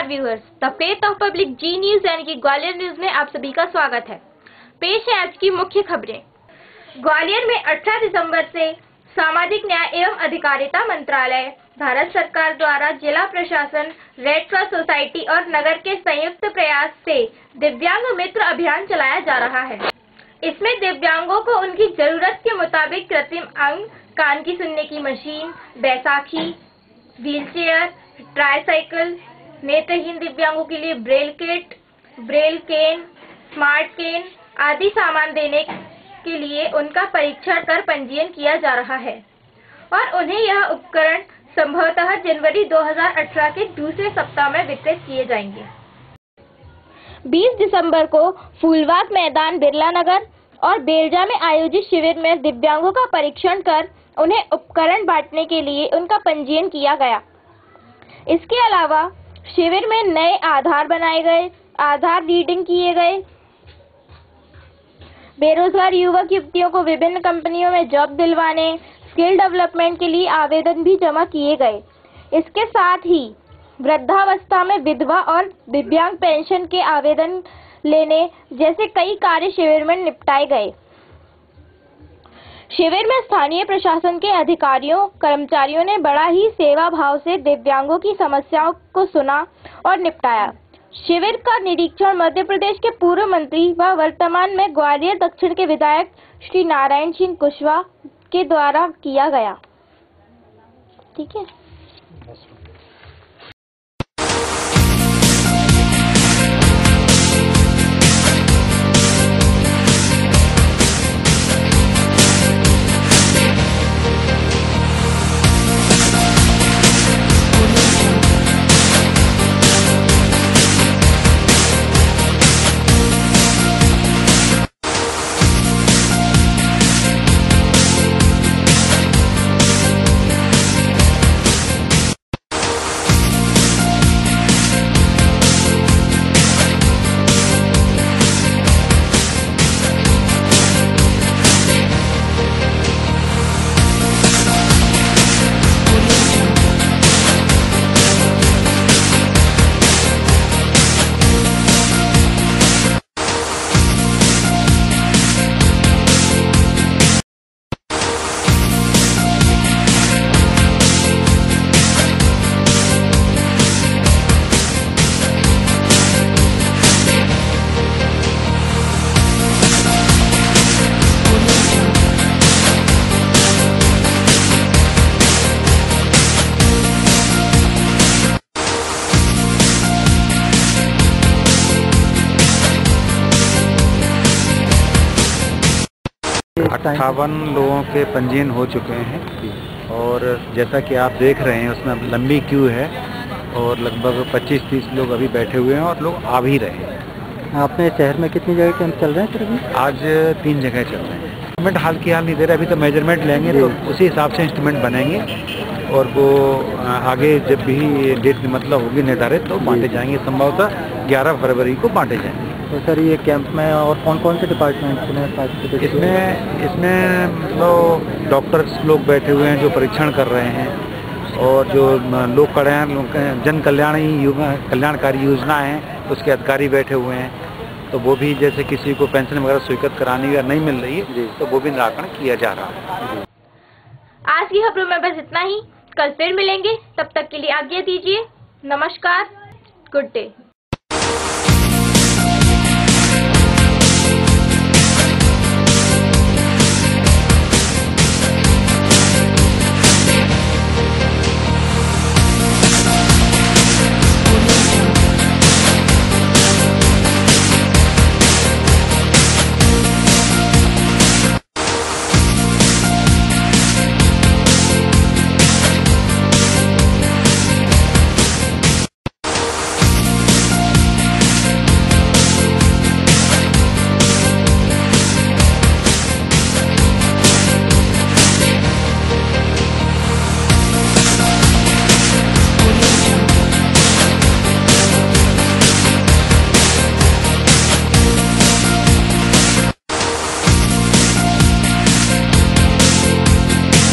नमस्कार viewers, the faith of public Zee news यानी कि ग्वालियर न्यूज में आप सभी का स्वागत है। पेश है आज की मुख्य खबरें। ग्वालियर में 18 दिसंबर से सामाजिक न्याय एवं अधिकारिता मंत्रालय, भारत सरकार द्वारा जिला प्रशासन, रेड क्रॉस सोसाइटी और नगर के संयुक्त प्रयास से दिव्यांग मित्र अभियान चलाया जा रहा है। इसमें दिव्यांगों को उनकी जरूरत के मुताबिक कृत्रिम अंग, कान की सुनने की मशीन, बैसाखी, व्हीलचेयर, ट्राईसाइकिल, नेत्रहीन दिव्यांगों के लिए braille kit, braille cane, smart cane आदि सामान देने के लिए उनका परीक्षण कर पंजीयन किया जा रहा है और उन्हें यह उपकरण संभवतः जनवरी 2018 के दूसरे सप्ताह में वितरित किए जाएंगे। 20 दिसंबर को फूलबाग मैदान, बिरला नगर और बेलजा में आयोजित शिविर में दिव्यांगों का परीक्षण कर उन्हें उपकरण बांटने के लिए उनका पंजीयन किया गया। इसके अलावा शिविर में नए आधार बनाए गए, आधार रीडिंग किए गए, बेरोजगार युवक युवतियों को विभिन्न कंपनियों में जॉब दिलवाने, स्किल डेवलपमेंट के लिए आवेदन भी जमा किए गए। इसके साथ ही वृद्धावस्था में विधवा और दिव्यांग पेंशन के आवेदन लेने जैसे कई कार्य शिविर में निपटाए गए। शिविर में स्थानीय प्रशासन के अधिकारियों कर्मचारियों ने बड़ा ही सेवा भाव से दिव्यांगों की समस्याओं को सुना और निपटाया। शिविर का निरीक्षण मध्य प्रदेश के पूर्व मंत्री व वर्तमान में ग्वालियर दक्षिण के विधायक श्री नारायण सिंह कुशवाहा के द्वारा किया गया। ठीक है। अट्ठावन लोगों के पंजीयन हो चुके हैं और जैसा कि आप देख रहे हैं उसमें लंबी क्यू है और लगभग 25-30 लोग अभी बैठे हुए हैं और लोग आ भी रहे हैं। आपने शहर में कितनी जगह कैंप चल रहे हैं सर? अभी आज 3 जगह चल रहे हैं। इंस्ट्रूमेंट हाल की हाल नहीं दे रहे, अभी तो मेजरमेंट लेंगे तो उसी हिसाब से इंस्ट्रूमेंट बनेंगे और वो आगे जब भी डेट मतलब होगी निर्धारित तो बांटे जाएंगे। संभवतः 11 फरवरी को बांटे जाएंगे। तो सर ये कैंप में और कौन कौन से डिपार्टमेंट में पार्टिसिपेट? इसमें मतलब डॉक्टर्स लोग बैठे हुए हैं जो परीक्षण कर रहे हैं और जो लोक कल्याण जन कल्याणकारी योजना है उसके अधिकारी बैठे हुए हैं। तो वो भी जैसे किसी को पेंशन वगैरह स्वीकृत करानी या नहीं मिल रही है तो वो भी निराकरण किया जा रहा है। आज की खबरों में बस इतना ही। कल फिर मिलेंगे, तब तक के लिए आज्ञा दीजिए। नमस्कार, गुड डे।